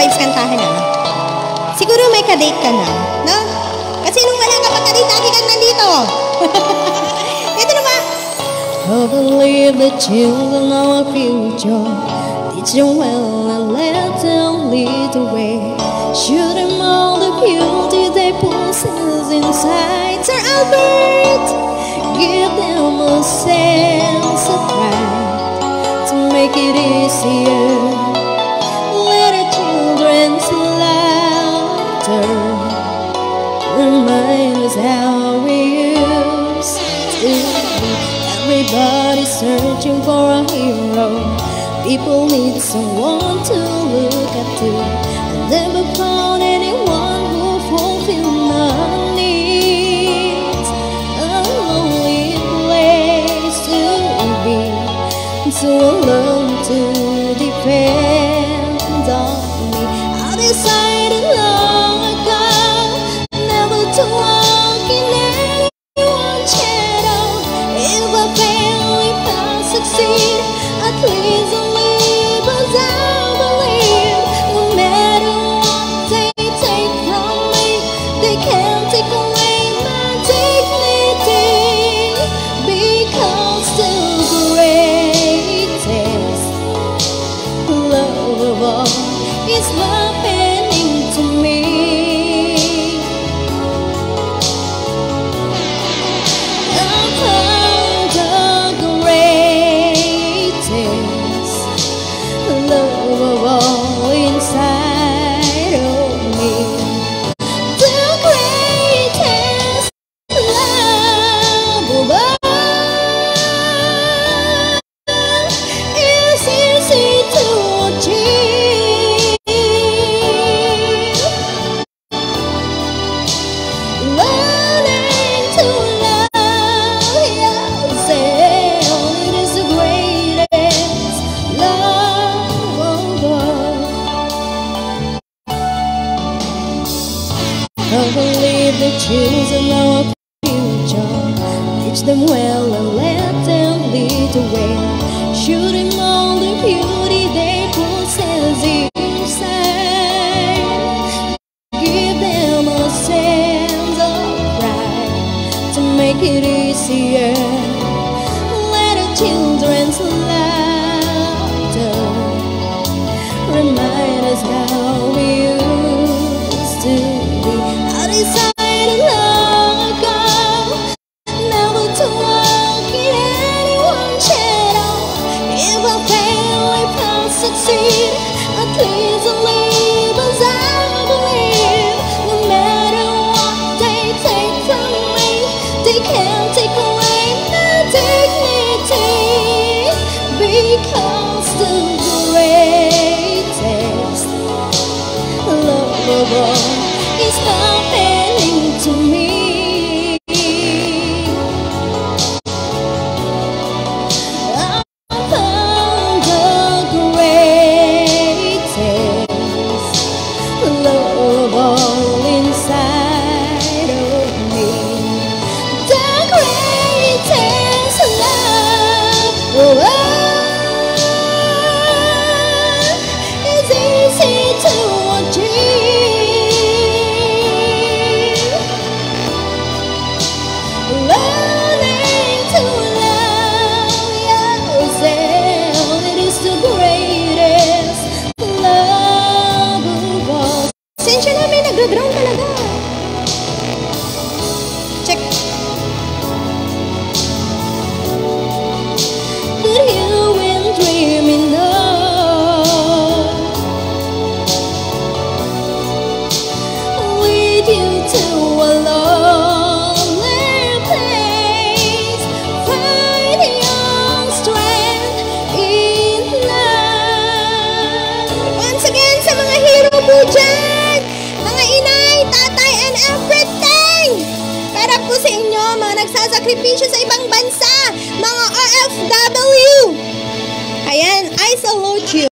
vibes kantahan na. Siguro may kadate ka na, no? Kasi nung wala ka pagka-date, lagi kang nandito. Ito na ba? I believe the children of our future. Teach them well and let them lead the way. Show them all the beauty they possess inside. Sir Albert, give them a sense of pride to make it easier. Let our children's laughter remind us how we used to be. Everybody's searching for a hero. People need someone to look up to. I never found anyone who fulfilled my needs. A lonely place to be, so alone to depend on me. I decided long ago never to walk in anyone's shadow. If I fail, if I succeed, at least I'll live as I believe. No matter what they take from me, they can't take away my dignity. Because the greatest love of all is happening to me. I believe the children of our future. Teach them well and let them lead the way. Show them all the beauty they possess inside. Give them a sense of pride to make it easier. Let our children's laughter remind us how we used to be. I decided long ago never to walk in anyone's shadow. If I fail, if I succeed, at least I'll live as I believe. No matter what they take from me, they can't take away my dignity. Because the greatest love of all is happening to me. I found the greatest love of all inside of me. The greatest love of all is easy to achieve. Learning to love yourself, it is the greatest love of all. Sensya namin, nag-ground talaga. Check. But you went dreaming of, with you to a lonely place. Find your strength in love. Once again, sa mga hero po dyan, mga inay, tatay, and everything. Para po sa inyo, mga nagsasakripisyo sa ibang bansa, mga OFW. Ayan, I salute you.